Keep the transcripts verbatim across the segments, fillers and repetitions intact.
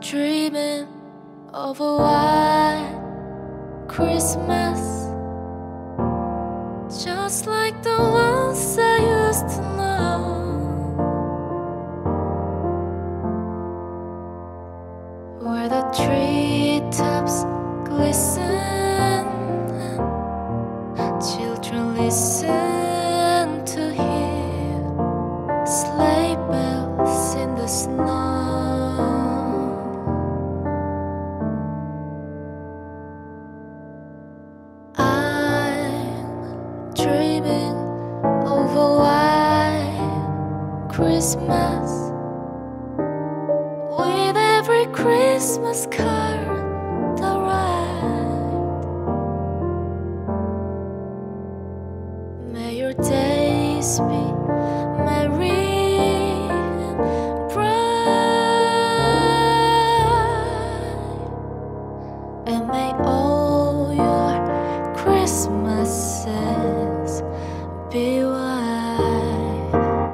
dreaming of a white Christmas, just like the ones I used to know, where the treetops glisten, children listen to hear sleigh bells in the snow. Dreaming of a white Christmas, with every Christmas card I write. May your days be merry and bright, and may all your Christmases be white.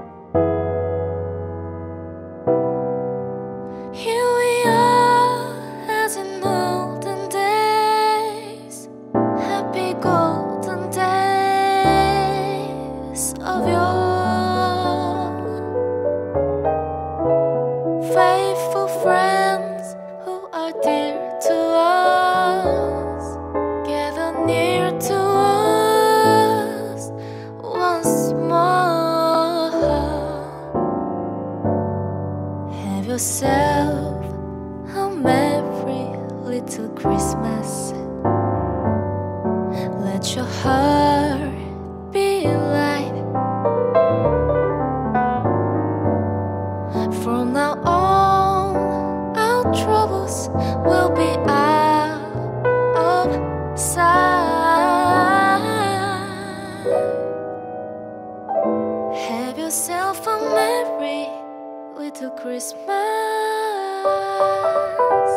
Here we are, as in olden days, happy golden days of yore. Faithful friends who are dear to us, gather near to us once more. Have yourself a merry little Christmas. Let your heart be light. From now on, our troubles will be out of sight. Have yourself a merry little Christmas.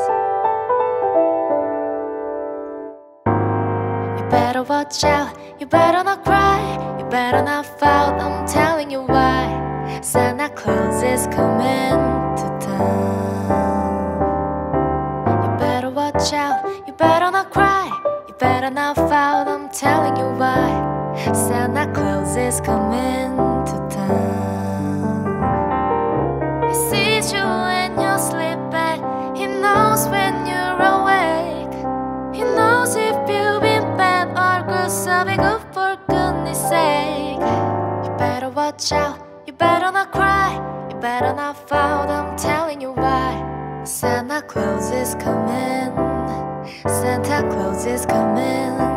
You better watch out, you better not cry, you better not pout, I'm telling you why. Santa Claus is coming to town. You better watch out, you better not cry, you better not pout, I'm telling you why. Santa Claus is coming to town. He sees you when you're sleeping, he knows when you're awake, he knows if you've been bad or good, so be good for goodness sake. You better watch out, you better not cry, you better not pout, I'm telling you why. Santa Claus is coming, Santa Claus is coming.